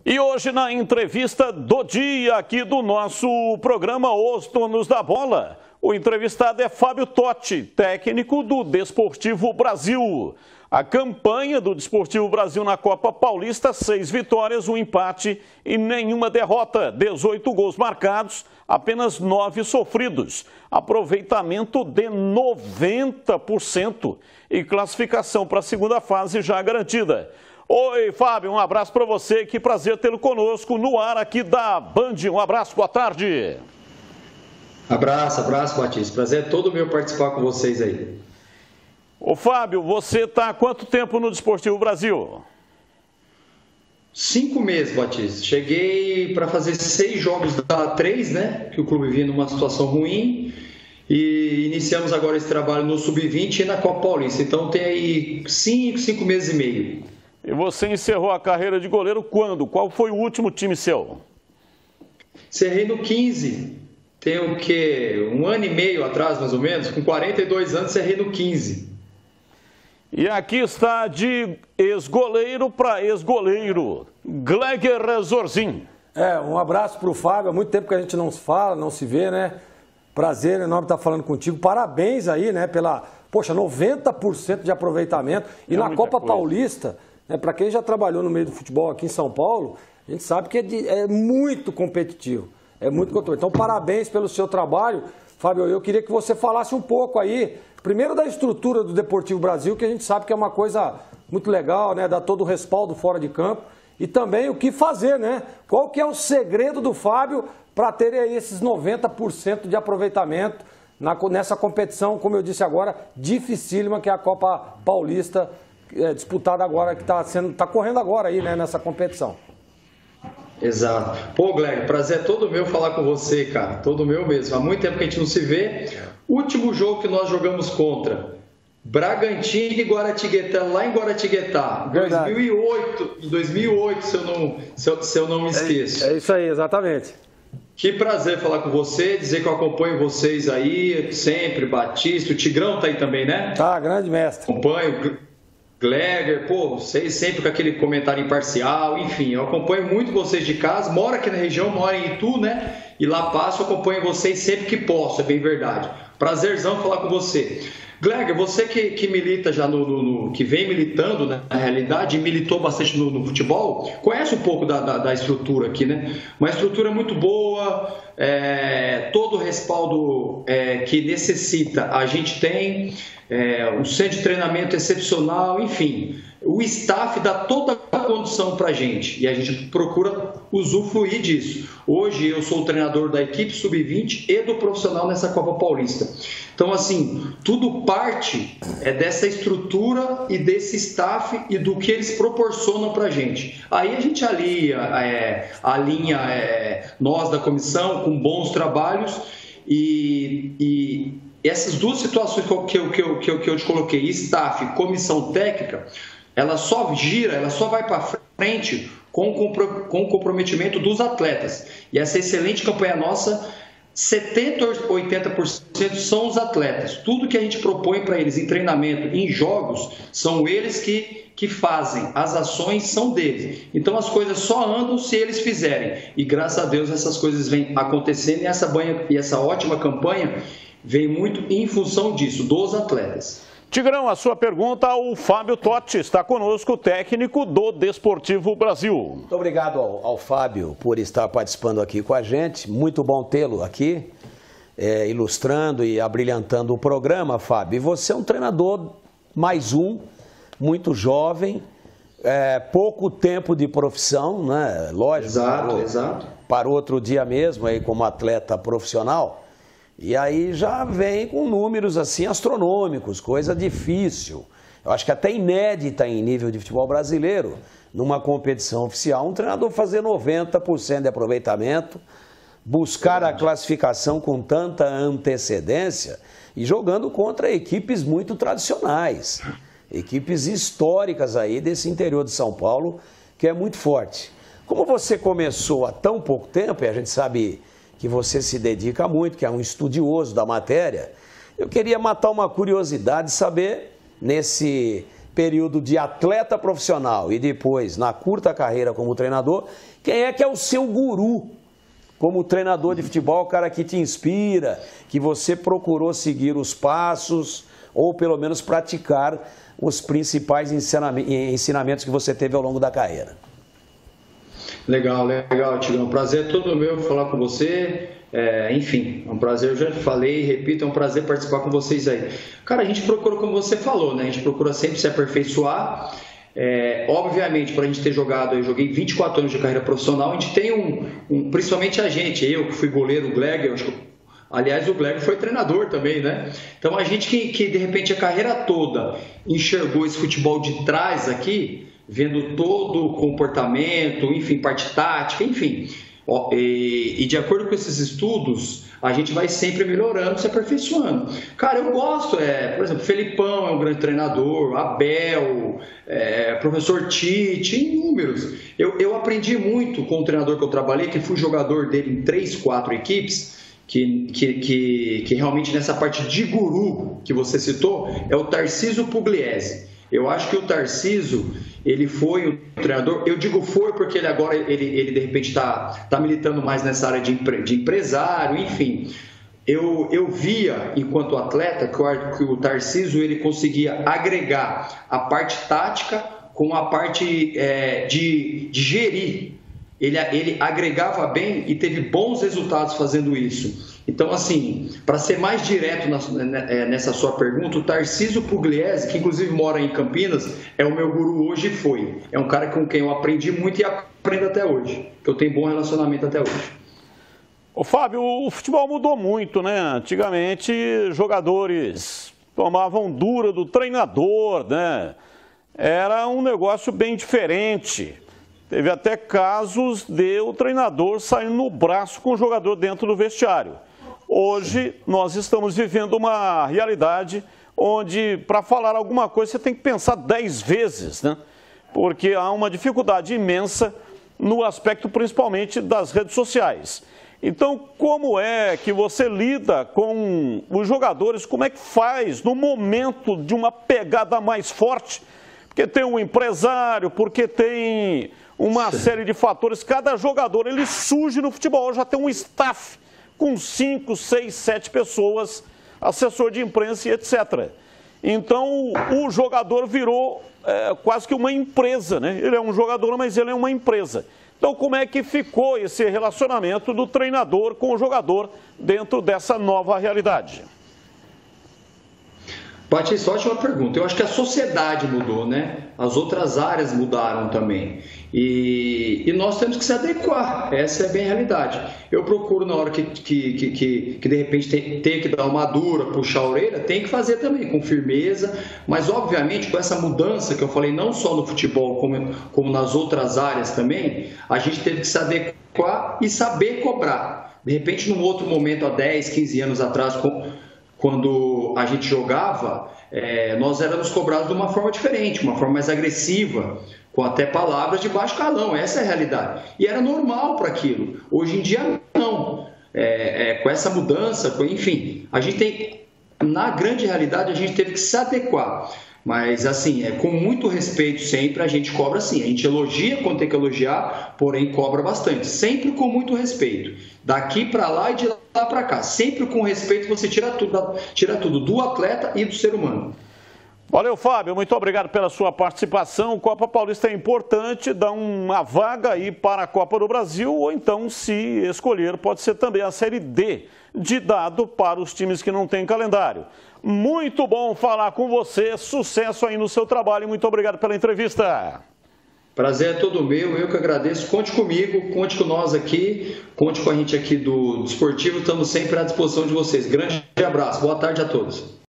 E hoje, na entrevista do dia aqui do nosso programa Os Donos da Bola, o entrevistado é Fábio Totti, técnico do Desportivo Brasil. A campanha do Desportivo Brasil na Copa Paulista, 6 vitórias, 1 empate e nenhuma derrota. 18 gols marcados, apenas 9 sofridos. Aproveitamento de 90% e classificação para a segunda fase já garantida. Oi, Fábio, um abraço para você, que prazer tê-lo conosco no ar aqui da Band. Um abraço, boa tarde. Abraço, Batista. Prazer é todo meu participar com vocês aí. Ô, Fábio, você está há quanto tempo no Desportivo Brasil? 5 meses, Batista. Cheguei para fazer 6 jogos da 3, né? Que o clube vinha numa situação ruim. E iniciamos agora esse trabalho no Sub-20 e na Copa Paulista. Então tem aí 5 meses e meio. E você encerrou a carreira de goleiro quando? Qual foi o último time seu? Encerrei no 15. Tem o quê? 1 ano e meio atrás, mais ou menos. Com 42 anos, encerrei no 15. E aqui está de ex-goleiro para ex-goleiro, Gleger Zorzin. Um abraço para o Fábio. Há muito tempo que a gente não se fala, não se vê, né? Prazer enorme estar falando contigo. Parabéns aí, né? Pela, 90% de aproveitamento. E na Copa Paulista, né, para quem já trabalhou no meio do futebol aqui em São Paulo, a gente sabe que é muito competitivo. É muito competitivo. Então, parabéns pelo seu trabalho. Fábio, eu queria que você falasse um pouco aí, primeiro da estrutura do Desportivo Brasil, que a gente sabe que é uma coisa muito legal, né? Dá todo o respaldo fora de campo. E também o que fazer, né? Qual que é o segredo do Fábio para ter aí esses 90% de aproveitamento nessa competição, como eu disse agora, dificílima, que é a Copa Paulista, disputada agora, que está correndo agora aí, né, nessa competição. Exato. Pô, Gleger, prazer é todo meu falar com você, cara. Todo meu mesmo. Há muito tempo que a gente não se vê. Último jogo que nós jogamos contra Bragantino e Guaratinguetá, lá em Guaratinguetá, 2008, se eu não me esqueço. É isso aí, exatamente. Que prazer falar com você, dizer que eu acompanho vocês aí sempre, Batista, o Tigrão tá aí também, né? Tá, grande mestre. Acompanho, Gleger, vocês sempre com aquele comentário imparcial, enfim, eu acompanho muito vocês de casa, moro aqui na região, moro em Itu, né? E lá passo, eu acompanho vocês sempre que posso, é bem verdade. Prazerzão falar com você. Gleger, você que milita já que vem militando, né, na realidade, e militou bastante no futebol, conhece um pouco da estrutura aqui, né? Uma estrutura muito boa, todo o respaldo que necessita a gente tem, um centro de treinamento excepcional, enfim, o staff dá toda a condição para a gente e a gente procura usufruir disso. Hoje eu sou o treinador da equipe Sub-20 e do profissional nessa Copa Paulista. Então, assim, tudo parte dessa estrutura e desse staff e do que eles proporcionam para a gente. Aí a gente alinha nós da comissão com bons trabalhos e essas duas situações que eu te coloquei, staff e comissão técnica, ela só vai para frente com o comprometimento dos atletas. E essa excelente campanha nossa, 70% ou 80% são os atletas. Tudo que a gente propõe para eles em treinamento, em jogos, são eles que fazem. As ações são deles. Então as coisas só andam se eles fizerem. E graças a Deus essas coisas vêm acontecendo e essa ótima campanha vem muito em função disso, dos atletas. Tigrão, a sua pergunta ao Fábio Totti, está conosco, técnico do Desportivo Brasil. Muito obrigado ao Fábio por estar participando aqui com a gente, muito bom tê-lo aqui, ilustrando e abrilhantando o programa, Fábio. E você é um treinador, muito jovem, pouco tempo de profissão, né? Lógico, exato. Parou outro dia mesmo aí como atleta profissional. E aí já vem com números assim astronômicos, coisa difícil. Eu acho que até inédita em nível de futebol brasileiro, numa competição oficial, um treinador fazer 90% de aproveitamento, buscar a classificação com tanta antecedência e jogando contra equipes muito tradicionais, equipes históricas aí desse interior de São Paulo, que é muito forte. Como você começou há tão pouco tempo, e a gente sabe que você se dedica muito, que é um estudioso da matéria, eu queria matar uma curiosidade, saber, nesse período de atleta profissional e depois na curta carreira como treinador, quem é que é o seu guru como treinador de futebol, o cara que te inspira, que você procurou seguir os passos ou pelo menos praticar os principais ensinamentos que você teve ao longo da carreira? Legal, Tigão. Prazer é todo meu falar com você. Enfim, é um prazer, eu já falei e repito, é um prazer participar com vocês aí. Cara, a gente procura, como você falou, né? A gente procura sempre se aperfeiçoar. Obviamente, para a gente ter jogado, eu joguei 24 anos de carreira profissional, a gente tem principalmente a gente, eu que fui goleiro, o Gleger, aliás, o Gleger foi treinador também, né? Então, a gente que de repente a carreira toda enxergou esse futebol de trás aqui, vendo todo o comportamento, enfim, parte tática, enfim. E de acordo com esses estudos, a gente vai sempre melhorando, se aperfeiçoando. Cara, eu gosto, por exemplo, Felipão é um grande treinador, Abel, professor Tite, inúmeros. Eu aprendi muito com o treinador que eu trabalhei, que fui jogador dele em 3, 4 equipes, que realmente nessa parte de guru que você citou, é o Tarcísio Pugliese. Eu acho que o Tarcísio, ele foi o treinador, eu digo foi porque ele agora, ele de repente está militando mais nessa área de empresário, enfim. Eu via, enquanto atleta, que o Tarcísio ele conseguia agregar a parte tática com a parte de gerir. Ele agregava bem e teve bons resultados fazendo isso. Então, assim, para ser mais direto nessa sua pergunta, o Tarcísio Pugliese, que inclusive mora em Campinas, é o meu guru hoje e foi. É um cara com quem eu aprendi muito e aprendo até hoje, que eu tenho bom relacionamento até hoje. Ô Fábio, o futebol mudou muito, né? Antigamente, jogadores tomavam dura do treinador, né? Era um negócio bem diferente. Teve até casos de o treinador sair no braço com o jogador dentro do vestiário. Hoje, nós estamos vivendo uma realidade onde, para falar alguma coisa, você tem que pensar 10 vezes, né? Porque há uma dificuldade imensa no aspecto, principalmente, das redes sociais. Então, como é que você lida com os jogadores? Como é que faz no momento de uma pegada mais forte? Porque tem um empresário, porque tem uma série de fatores. Cada jogador, ele surge no futebol, já tem um staff com 5, 6, 7 pessoas, assessor de imprensa e etc. Então, o jogador virou quase que uma empresa, né? Ele é um jogador, mas ele é uma empresa. Então, como é que ficou esse relacionamento do treinador com o jogador dentro dessa nova realidade? Batista, ótima pergunta. Eu acho que a sociedade mudou, né? As outras áreas mudaram também. E nós temos que se adequar. Essa é bem a realidade. Eu procuro, na hora que de repente tem que dar uma dura, puxar a orelha, tem que fazer também, com firmeza. Mas, obviamente, com essa mudança que eu falei, não só no futebol, como nas outras áreas também, a gente teve que se adequar e saber cobrar. De repente, num outro momento, há 10, 15 anos atrás, quando a gente jogava, nós éramos cobrados de uma forma diferente, uma forma mais agressiva, com até palavras de baixo calão. Essa é a realidade. E era normal para aquilo. Hoje em dia, não. Com essa mudança, enfim, a gente tem, na grande realidade, a gente teve que se adequar. Mas, assim, com muito respeito sempre, a gente cobra sim. A gente elogia quando tem que elogiar, porém cobra bastante. Sempre com muito respeito. Daqui para lá e de lá para cá. Sempre com respeito você tira tudo do atleta e do ser humano. Valeu, Fábio. Muito obrigado pela sua participação. Copa Paulista é importante, dá uma vaga aí para a Copa do Brasil, ou então, se escolher, pode ser também a Série D, de dado para os times que não têm calendário. Muito bom falar com você, sucesso aí no seu trabalho e muito obrigado pela entrevista. Prazer é todo meu, eu que agradeço. Conte comigo, conte com nós aqui, conte com a gente aqui do Esportivo, estamos sempre à disposição de vocês. Grande abraço, boa tarde a todos.